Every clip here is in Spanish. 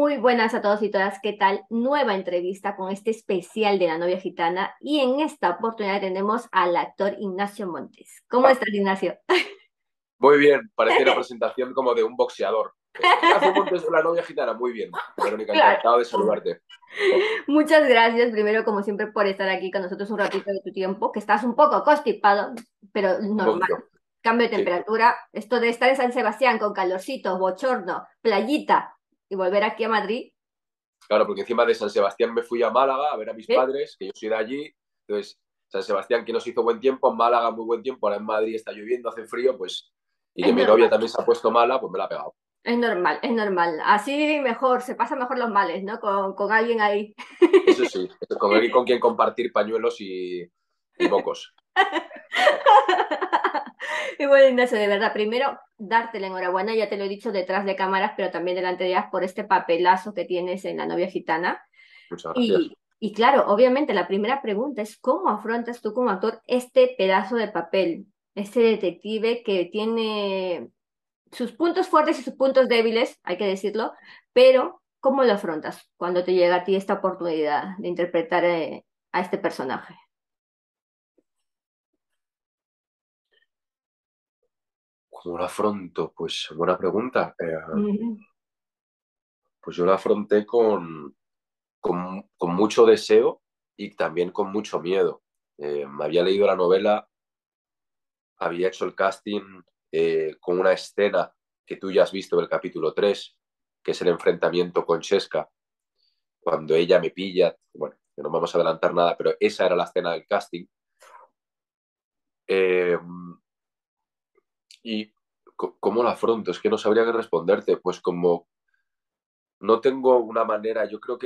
Muy buenas a todos y todas, ¿qué tal? Nueva entrevista con este especial de la novia gitana y en esta oportunidad tenemos al actor Ignacio Montes. ¿Cómo estás, Ignacio? Muy bien, parecía una presentación como de un boxeador. Ignacio Montes de la novia gitana, muy bien. Verónica, Claro. encantado de saludarte. Muchas gracias primero, como siempre, por estar aquí con nosotros un ratito de tu tiempo, que estás un poco constipado, pero Un normal. poquito, Cambio de sí. temperatura, esto de estar en San Sebastián con calorcito, bochorno, playita y volver aquí a Madrid, Claro, porque encima de San Sebastián me fui a Málaga a ver a mis ¿eh? padres, que yo soy de allí. Entonces, San Sebastián que nos hizo buen tiempo, en Málaga muy buen tiempo, ahora en Madrid está lloviendo, hace frío, pues, y Es que mi novia normal. también se ha puesto mala, pues me la ha pegado. Es normal, es normal. Así mejor, se pasan mejor los males, ¿no? Con alguien ahí. Eso sí, con alguien con quien compartir pañuelos y mocos. Y bueno, Ignacio, de verdad, primero darte la enhorabuena, ya te lo he dicho detrás de cámaras, pero también delante de ellas por este papelazo que tienes en La novia gitana. Muchas gracias. Y claro, obviamente la primera pregunta es ¿cómo afrontas tú como actor este pedazo de papel? Este detective que tiene sus puntos fuertes y sus puntos débiles, hay que decirlo, pero ¿cómo lo afrontas cuando te llega a ti esta oportunidad de interpretar a este personaje? ¿Cómo lo afronto? Pues buena pregunta. Ujú. Pues yo lo afronté con mucho deseo y también con mucho miedo. Me había leído la novela, había hecho el casting con una escena que tú ya has visto del capítulo 3, que es el enfrentamiento con Cheska, cuando ella me pilla. Bueno, que no vamos a adelantar nada, pero esa era la escena del casting. Eh, ¿Y cómo lo afronto? Es que no sabría qué responderte. Pues como no tengo una manera, yo creo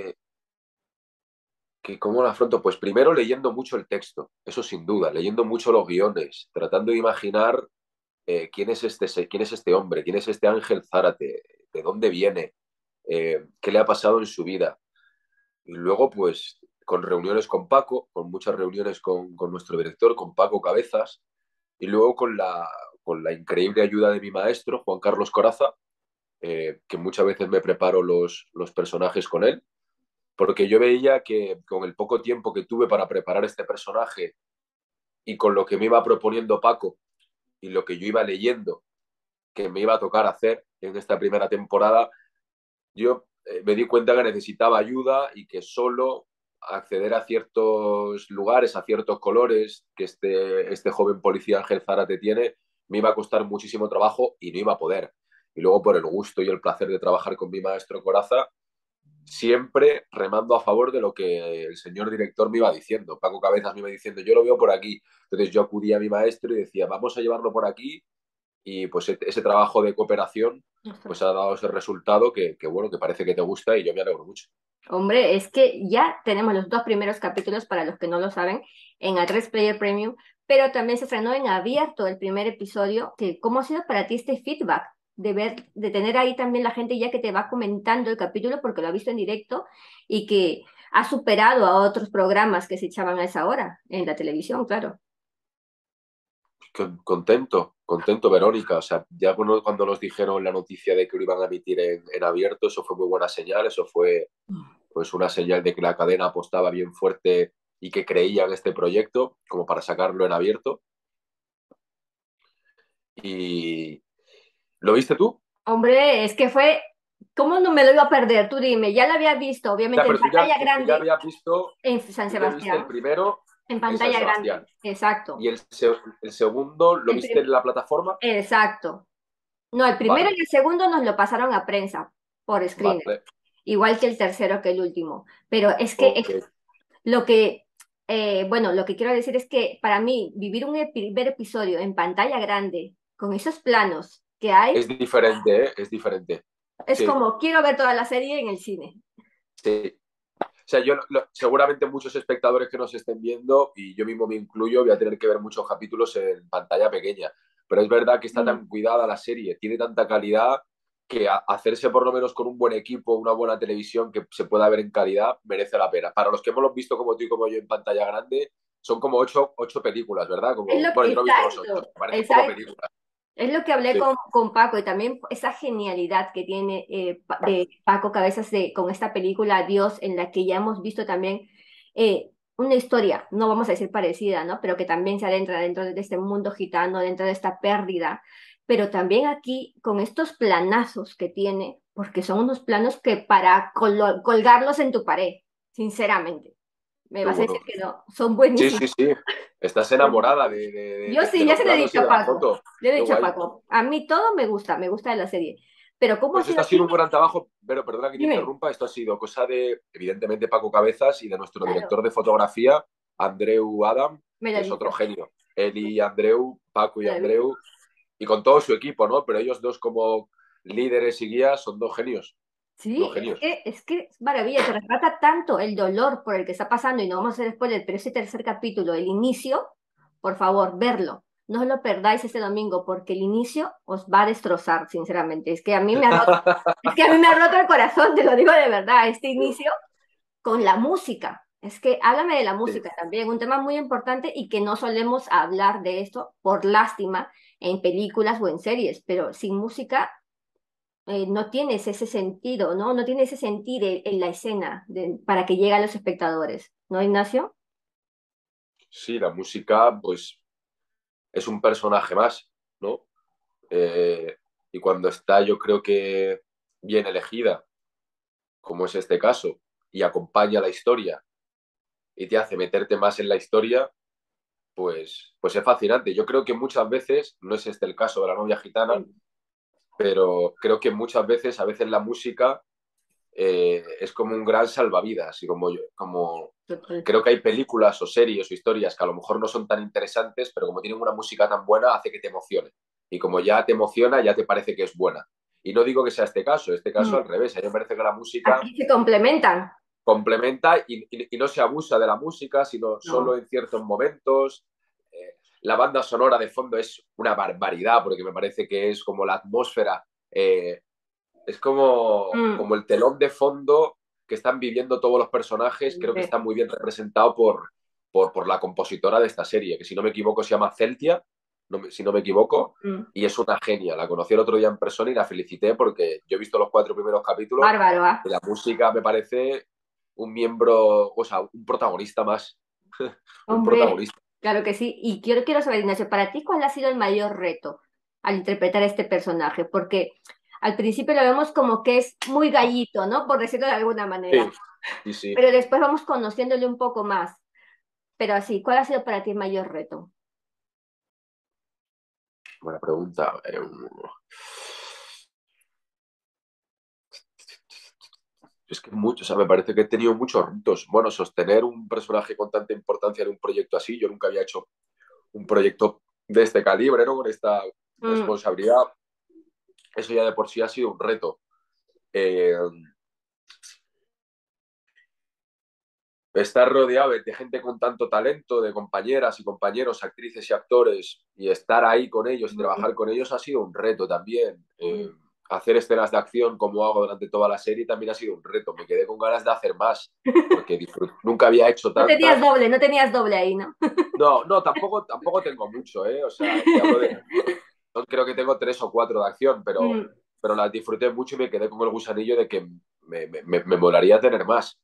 que ¿cómo lo afronto? Pues primero leyendo mucho el texto, eso sin duda, leyendo mucho los guiones, tratando de imaginar quién es este hombre, quién es este Ángel Zárate, de dónde viene, qué le ha pasado en su vida. Y luego, pues, con reuniones con Paco, con muchas reuniones con nuestro director, con Paco Cabezas, y luego con la increíble ayuda de mi maestro, Juan Carlos Coraza, que muchas veces me preparo los personajes con él porque yo veía que con el poco tiempo que tuve para preparar este personaje y con lo que me iba proponiendo Paco y lo que yo iba leyendo que me iba a tocar hacer en esta primera temporada, yo me di cuenta que necesitaba ayuda y que solo acceder a ciertos lugares, a ciertos colores que este joven policía Ángel Zárate tiene, me iba a costar muchísimo trabajo y no iba a poder. Y luego por el gusto y el placer de trabajar con mi maestro Coraza, siempre remando a favor de lo que el señor director me iba diciendo. Paco Cabezas me iba diciendo, yo lo veo por aquí. Entonces yo acudía a mi maestro y decía, vamos a llevarlo por aquí. Y pues ese trabajo de cooperación pues ha dado ese resultado bueno, que parece que te gusta y yo me alegro mucho. Hombre, es que ya tenemos los dos primeros capítulos, para los que no lo saben, en A3 Player Premium, pero también se estrenó en abierto el primer episodio, que ¿cómo ha sido para ti este feedback? De ver, de tener ahí también la gente ya que te va comentando el capítulo porque lo ha visto en directo y que ha superado a otros programas que se echaban a esa hora en la televisión, claro. Contento, contento, Verónica. O sea, ya cuando nos dijeron la noticia de que lo iban a emitir en abierto, eso fue muy buena señal, eso fue pues una señal de que la cadena apostaba bien fuerte y que creía en este proyecto como para sacarlo en abierto. ¿Y lo viste tú? Hombre, es que fue, ¿cómo no me lo iba a perder? Tú dime, ya lo había visto, Ya, obviamente en pero pantalla tú ya grande habías visto, en San tú ya viste el Sebastián, primero en en San pantalla Sebastián grande, exacto. y el segundo lo El viste prim- en la plataforma. Exacto. No, el primero Vale, y el segundo nos lo pasaron a prensa por screener, vale, igual que el tercero que el último. Pero es que ok. lo que, bueno, lo que quiero decir es que para mí vivir un primer episodio en pantalla grande, con esos planos que hay, Es diferente, ¿eh? Es diferente. es Sí, como quiero ver toda la serie en el cine. sí. O sea, seguramente muchos espectadores que nos estén viendo, y yo mismo me incluyo, voy a tener que ver muchos capítulos en pantalla pequeña. Pero es verdad que está tan Mm. cuidada la serie, tiene tanta calidad que hacerse por lo menos con un buen equipo, una buena televisión que se pueda ver en calidad, merece la pena. Para los que hemos visto como tú y como yo en pantalla grande, son como ocho películas, ¿verdad? Es Como, lo bueno, que, yo no he visto los ocho, exacto, me parecen como exacto. películas. Es lo que hablé Sí, con Paco y también esa genialidad que tiene de Paco Cabezas con esta película Dios, en la que ya hemos visto también una historia, no vamos a decir parecida, ¿no? Pero que también se adentra dentro de este mundo gitano, dentro de esta pérdida. Pero también aquí con estos planazos que tiene, porque son unos planos que para colgarlos en tu pared, sinceramente. Me qué vas a decir bueno. que no, son Sí, buenísimos. sí, sí. Estás enamorada Yo de sí, ya los se lo he planos dicho y a de la Paco. foto. Le he Qué dicho a guay. Paco. A mí todo me gusta de la serie. Pero ¿cómo ha Pues sido esto ha sido un aquí? gran trabajo, pero perdona que te Dime. interrumpa, esto ha sido cosa de, evidentemente, Paco Cabezas y de nuestro Claro, director de fotografía, Andreu Adam, me lo que he es otro dicho. genio. Él y Andreu, Paco y Me lo he dicho. Andreu, y con todo su equipo, ¿no? Pero ellos dos como líderes y guías son dos Sí, genios. es que es maravilla, te retrata tanto el dolor por el que está pasando, y no vamos a hacer spoiler, pero ese tercer capítulo, el inicio, por favor, verlo. No lo perdáis este domingo, porque el inicio os va a destrozar, sinceramente. Es que a mí me ha roto, es que a mí me ha roto el corazón, te lo digo de verdad, este inicio con la música. Es que háblame de la Sí, música también, un tema muy importante y que no solemos hablar de esto por lástima en películas o en series, pero sin música no tienes ese sentido, ¿no? No tiene ese sentir en la escena para que llegue a los espectadores, ¿no, Ignacio? sí, la música, pues, es un personaje más, ¿no? Y cuando está, yo creo que bien elegida, como es este caso, y acompaña la historia y te hace meterte más en la historia, pues es fascinante. Yo creo que muchas veces, no es este el caso de la novia gitana, Sí. pero creo que muchas veces, a veces la música es como un gran salvavidas y como Total. creo que hay películas o series o historias que a lo mejor no son tan interesantes, pero como tienen una música tan buena, hace que te emocione. Y como ya te emociona, ya te parece que es buena. Y no digo que sea este caso al Mm. revés. A mí me parece que la música Aquí se complementan. complementa y no se abusa de la música, sino solo No. en ciertos momentos. La banda sonora de fondo es una barbaridad, porque me parece que es como la atmósfera, es Mm. como el telón de fondo que están viviendo todos los personajes, creo que está muy bien representado por la compositora de esta serie, que si no me equivoco se llama Celtia, si no me equivoco, Mm. y es una genia. La conocí el otro día en persona y la felicité porque yo he visto los 4 primeros capítulos Bárbaro, y ¿ah? la música me parece un miembro, o sea, un protagonista más. Un Hombre, protagonista. claro que sí. Y quiero saber, Ignacio, para ti, ¿cuál ha sido el mayor reto al interpretar este personaje? Porque al principio lo vemos como que es muy gallito, ¿no? Por decirlo de alguna Sí, manera. sí, sí. Pero después vamos conociéndole un poco más. Pero así, ¿cuál ha sido para ti el mayor reto? Buena pregunta. Es que mucho, o sea, me parece que he tenido muchos retos. Bueno, sostener un personaje con tanta importancia en un proyecto así, yo nunca había hecho un proyecto de este calibre, ¿no? Con esta Mm. responsabilidad, eso ya de por sí ha sido un reto. Eh, Estar rodeado de gente con tanto talento, de compañeras y compañeros, actrices y actores, y estar ahí con ellos y Mm. trabajar con ellos ha sido un reto también. Hacer escenas de acción como hago durante toda la serie también ha sido un reto. Me quedé con ganas de hacer más, porque nunca había hecho tantas. No tenías doble ahí, ¿no? No, no, tampoco tengo mucho, ¿eh? O sea, te hablo de. Creo que tengo 3 o 4 de acción, Mm. pero las disfruté mucho y me quedé con el gusanillo de que me molaría tener más.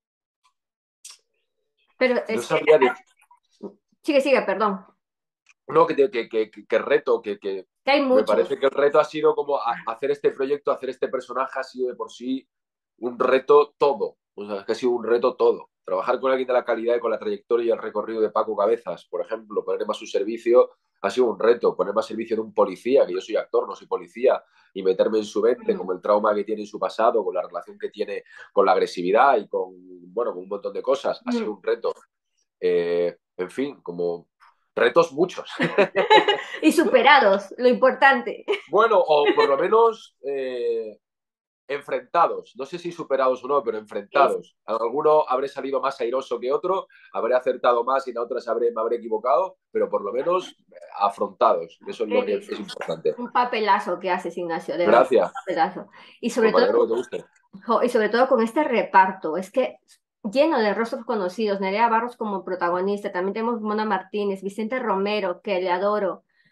Pero No es que, sabría decir. sigue, perdón. No, que reto, Que hay me muchos. parece que el reto ha sido como hacer este proyecto, hacer este personaje ha sido de por sí un reto todo. O sea, es que ha sido un reto todo. Trabajar con alguien de la calidad y con la trayectoria y el recorrido de Paco Cabezas, por ejemplo, ponerme a su servicio ha sido un reto. Ponerme a servicio de un policía, que yo soy actor, no soy policía, y meterme en su mente, Mm. como el trauma que tiene en su pasado, con la relación que tiene con la agresividad y bueno, con un montón de cosas, ha sido Mm. un reto. En fin, como retos muchos. Y superados, lo importante. Bueno, o por lo menos enfrentados. No sé si superados o no, pero Es enfrentados. Alguno habré salido más airoso que otro, habré acertado más y en otras me habré equivocado, pero por lo menos afrontados. Eso es lo que que es importante. un papelazo que haces, Ignacio, de verdad, un Gracias. papelazo. Y Pues sobre me todo, alegro que te guste. y sobre todo con este reparto, es que lleno de rostros conocidos, Nerea Barros como protagonista, también tenemos Mona Martínez, Vicente Romero, que le adoro.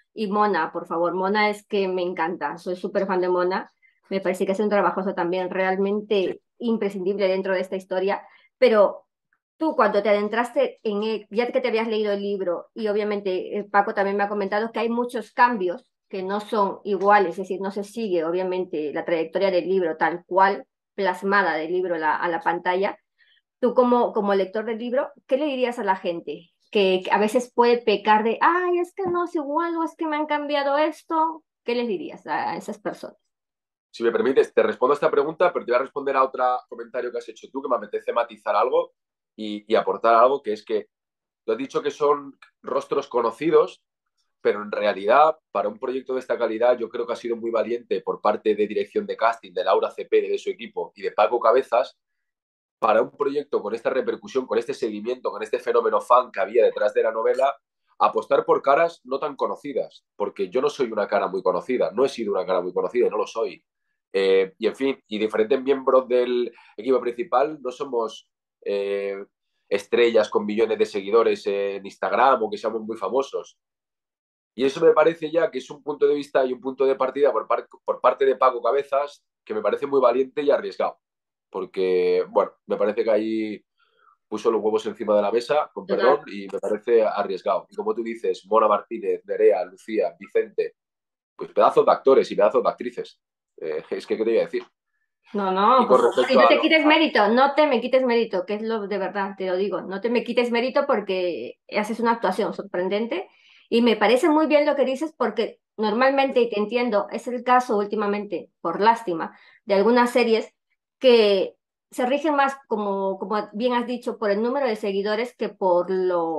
Y Mona, por favor, Mona es que me encanta, soy súper fan de Mona, me parece que hace un trabajoso también Sí. realmente imprescindible dentro de esta historia, pero tú cuando te adentraste en él, ya que te habías leído el libro, y obviamente Paco también me ha comentado que hay muchos cambios que no son iguales, es decir, no se sigue obviamente la trayectoria del libro tal cual plasmada del libro a la pantalla. Tú como lector del libro, ¿qué le dirías a la gente? Que a veces puede pecar de, ay, es que no es igual o es que me han cambiado esto. ¿Qué les dirías a esas personas? Si me permites, te respondo a esta pregunta, pero te voy a responder a otro comentario que has hecho tú, que me apetece matizar algo y aportar algo, que es que tú has dicho que son rostros conocidos, pero en realidad, para un proyecto de esta calidad, yo creo que ha sido muy valiente por parte de dirección de casting, de Laura Cepede, de su equipo, y de Paco Cabezas, para un proyecto con esta repercusión, con este seguimiento, con este fenómeno fan que había detrás de la novela, apostar por caras no tan conocidas, porque yo no soy una cara muy conocida, no he sido una cara muy conocida y no lo soy. Y en fin, y diferentes miembros del equipo principal no somos estrellas con millones de seguidores en Instagram o que seamos muy famosos. Y eso me parece ya que es un punto de vista y un punto de partida por parte de Paco Cabezas que me parece muy valiente y arriesgado. Porque, bueno, me parece que ahí puso los huevos encima de la mesa, con Total. perdón, y me parece arriesgado. Y como tú dices, Mona Martínez, Nerea, Lucía, Vicente, pues pedazos de actores y pedazos de actrices. Es que, ¿qué te voy a decir? No, no, Y por con favor, y respecto no a te lo... quites mérito, no te me quites mérito, que es lo de verdad, te lo digo, no te me quites mérito porque haces una actuación sorprendente y me parece muy bien lo que dices porque normalmente, y te entiendo, es el caso últimamente, por lástima, de algunas series que se rigen más, como bien has dicho, por el número de seguidores que por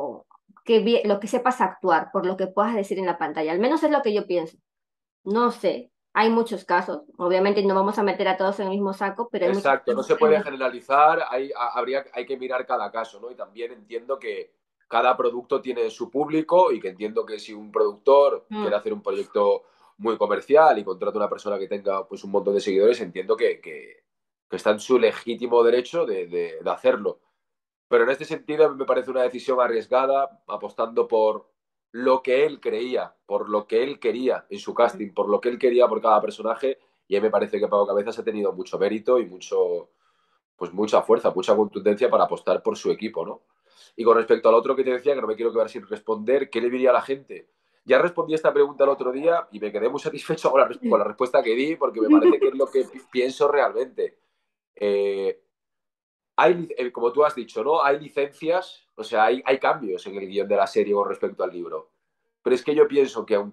lo que sepas actuar, por lo que puedas decir en la pantalla, al menos es lo que yo pienso. No sé, hay muchos casos, obviamente no vamos a meter a todos en el mismo saco, pero hay muchos Exacto, no casos se puede en... generalizar, hay que mirar cada caso, ¿no? Y también entiendo que cada producto tiene su público y que entiendo que si un productor quiere Mm, hacer un proyecto muy comercial y contrata a una persona que tenga pues un montón de seguidores, entiendo que está en su legítimo derecho de hacerlo. Pero en este sentido a mí me parece una decisión arriesgada, apostando por lo que él creía, por lo que él quería en su mm. casting, por lo que él quería por cada personaje. Y a mí me parece que Pago Cabezas ha tenido mucho mérito y pues mucha fuerza, mucha contundencia para apostar por su equipo, ¿no? Y con respecto al otro que te decía, que no me quiero quedar sin responder, ¿qué le diría a la gente? Ya respondí esta pregunta el otro día y me quedé muy satisfecho con la respuesta que di porque me parece que es lo que pienso realmente. Eh, como tú has dicho, ¿no? Hay licencias, o sea, hay cambios en el guión de la serie con respecto al libro. Pero es que yo pienso que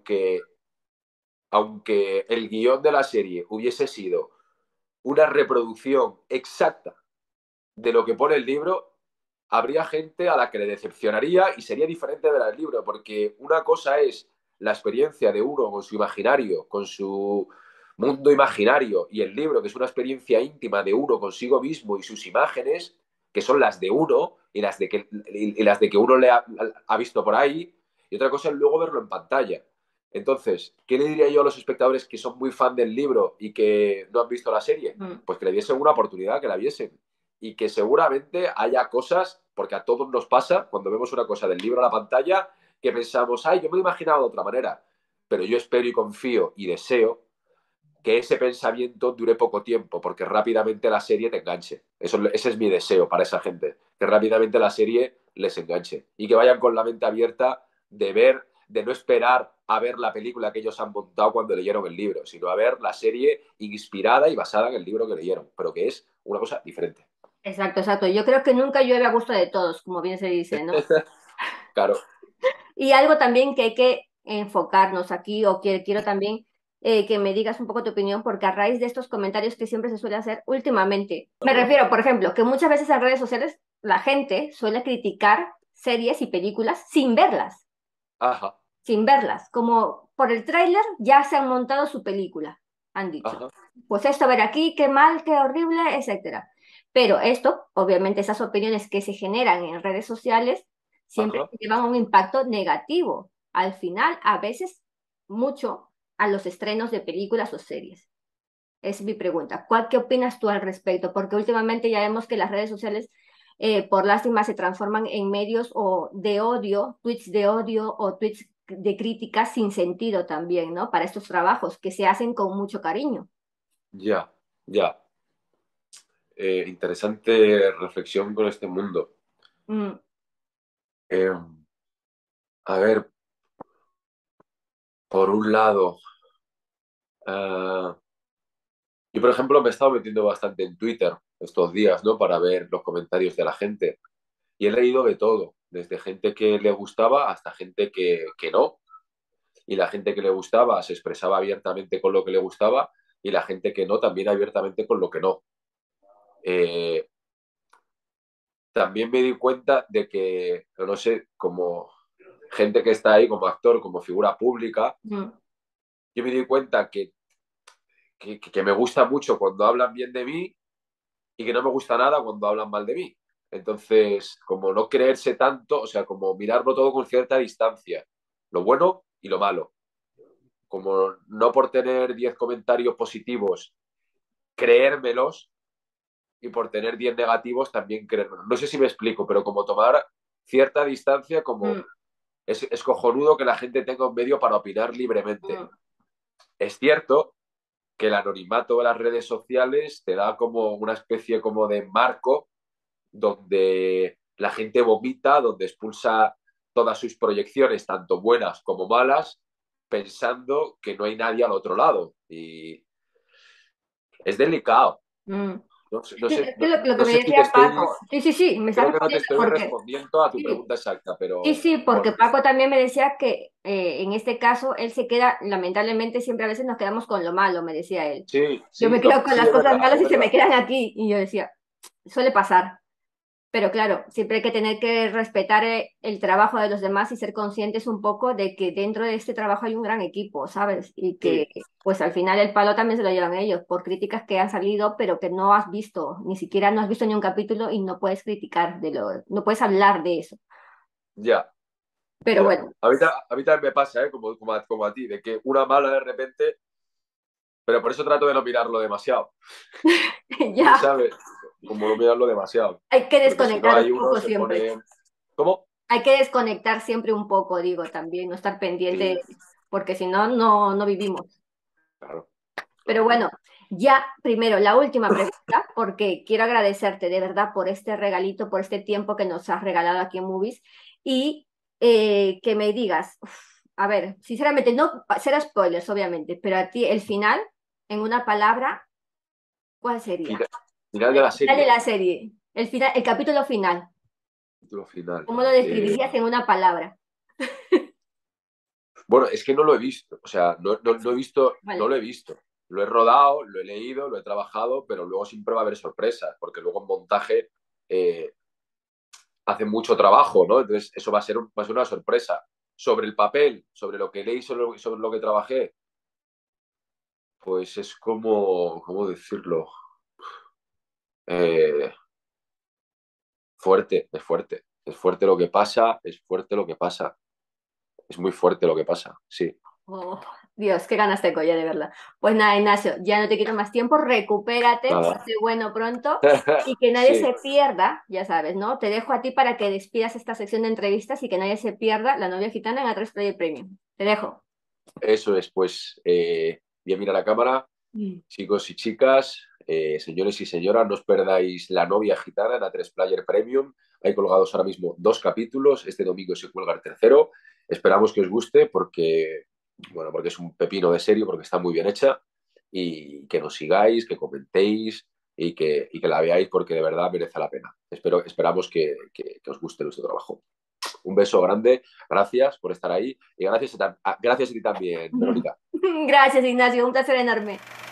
aunque el guión de la serie hubiese sido una reproducción exacta de lo que pone el libro, habría gente a la que le decepcionaría y sería diferente de la del libro, porque una cosa es la experiencia de uno con su imaginario, con su mundo imaginario, y el libro, que es una experiencia íntima de uno consigo mismo y sus imágenes, que son las de uno y las de que uno ha visto por ahí, y otra cosa es luego verlo en pantalla. Entonces, ¿qué le diría yo a los espectadores que son muy fan del libro y que no han visto la serie? Mm. Pues que le diesen una oportunidad, que la viesen y que seguramente haya cosas, porque a todos nos pasa cuando vemos una cosa del libro a la pantalla, que pensamos, ay, yo me lo he imaginado de otra manera. Pero yo espero y confío y deseo que ese pensamiento dure poco tiempo, porque rápidamente la serie te enganche. Ese es mi deseo para esa gente, que rápidamente la serie les enganche y que vayan con la mente abierta de ver, de no esperar a ver la película que ellos han montado cuando leyeron el libro, sino a ver la serie inspirada y basada en el libro que leyeron, pero que es una cosa diferente. Exacto, exacto. Yo creo que nunca llueve a gusto de todos, como bien se dice, ¿no? Claro, Y algo también que hay que enfocarnos aquí, o quiero también que me digas un poco tu opinión, porque a raíz de estos comentarios que siempre se suele hacer últimamente, me refiero, por ejemplo, que muchas veces en redes sociales la gente suele criticar series y películas ajá, sin verlas, como por el tráiler ya se han montado su película, han dicho. ajá, Pues esto, a ver aquí, qué mal, qué horrible, etcétera. Pero esto, obviamente, esas opiniones que se generan en redes sociales siempre ajá. llevan un impacto negativo. Al final, a veces, mucho a los estrenos de películas o series. Es mi pregunta. ¿Qué opinas tú al respecto? Porque últimamente ya vemos que las redes sociales por lástima se transforman en medios o de odio, tweets de odio o tweets de crítica sin sentido también, ¿no? Para estos trabajos que se hacen con mucho cariño. Ya, ya. Interesante reflexión con este mundo. Mm, Eh, a ver, por un lado, uh, yo por ejemplo me he estado metiendo bastante en Twitter estos días, ¿no? Para ver los comentarios de la gente. Y he leído de todo, desde gente que le gustaba hasta gente que no. Y la gente que le gustaba se expresaba abiertamente con lo que le gustaba y la gente que no también abiertamente con lo que no. Eh, También me di cuenta de que, no sé, como gente que está ahí como actor, como figura pública, mm, yo me di cuenta que me gusta mucho cuando hablan bien de mí y que no me gusta nada cuando hablan mal de mí. Entonces, como no creerse tanto, o sea, como mirarlo todo con cierta distancia, lo bueno y lo malo. Como no por tener 10 comentarios positivos, creérmelos y por tener 10 negativos también creérmelos. No sé si me explico, pero como tomar cierta distancia, como mm, es cojonudo que la gente tenga un medio para opinar libremente. mm, Es cierto que el anonimato de las redes sociales te da como una especie como de marco donde la gente vomita, donde expulsa todas sus proyecciones, tanto buenas como malas, pensando que no hay nadie al otro lado. Y es delicado. mm. No sé, no Sí, sé, es que no, lo que no me sé si te decía estoy, Paco, sí, sí, sí, me estás creo que no te respondiendo estoy porque, respondiendo a tu sí, pregunta exacta, sí, pero sí, porque bueno, Paco también me decía que en este caso él se queda, lamentablemente siempre a veces nos quedamos con lo malo, me decía él. sí, Yo sí, me quedo con sí, las es cosas verdad, malas es y se me verdad. quedan aquí. Y yo decía, suele pasar. Pero claro, siempre hay que tener que respetar el trabajo de los demás y ser conscientes un poco de que dentro de este trabajo hay un gran equipo, ¿sabes? Y que Sí, pues al final el palo también se lo llevan ellos por críticas que han salido, pero que no has visto, ni siquiera no has visto ni un capítulo y no puedes criticar de lo, no puedes hablar de eso. ya, Pero ya. bueno, A mí también me pasa, ¿eh? Como a ti, de que una mala de repente, pero por eso trato de no mirarlo demasiado, ya ¿sabes? Como no mirarlo demasiado, hay que porque si no desconectar un hay uno poco se siempre. pone... ¿Cómo? Hay que desconectar siempre un poco, digo, también, no estar pendiente, Sí, porque si no, no vivimos. claro, Pero claro. bueno, ya primero la última pregunta, porque quiero agradecerte de verdad por este regalito, por este tiempo que nos has regalado aquí en Movies y que me digas, uf, a ver, sinceramente, no será spoilers, obviamente, pero a ti el final, en una palabra, ¿cuál sería? Final, final de El la final de serie, la serie, el final, el capítulo final, título final. ¿cómo lo describirías en una palabra? Bueno, es que no lo he visto, o sea, no he visto, no Vale. lo he visto. Lo he rodado, lo he leído, lo he trabajado, pero luego siempre va a haber sorpresas, porque luego en montaje eh, hace mucho trabajo, ¿no? Entonces eso va a ser una sorpresa. Sobre el papel, sobre lo que leí, sobre lo que trabajé, pues es como, ¿cómo decirlo? Eh, fuerte, es fuerte. Es fuerte lo que pasa, es fuerte lo que pasa. Es muy fuerte lo que pasa, sí. Oh, Dios, qué ganas tengo ya de verla. Pues nada, Ignacio, ya no te quito más tiempo, recupérate, Nada. ponte bueno pronto y que nadie Sí, se pierda, ya sabes, ¿no? Te dejo a ti para que despidas esta sección de entrevistas y que nadie se pierda La novia gitana en A3 Player Premium. Te dejo. eso es, pues, bien mira la cámara. Mm. Chicos y chicas, señores y señoras, no os perdáis La novia gitana en A3 Player Premium. Hay colgados ahora mismo 2 capítulos. Este domingo se cuelga el tercero. Esperamos que os guste porque, bueno, porque es un pepino de serie, porque está muy bien hecha. Y que nos sigáis, que comentéis y que la veáis porque de verdad merece la pena. Esperamos que os guste nuestro trabajo. Un beso grande, gracias por estar ahí y gracias a ti también, Verónica. Gracias, Ignacio, un placer enorme.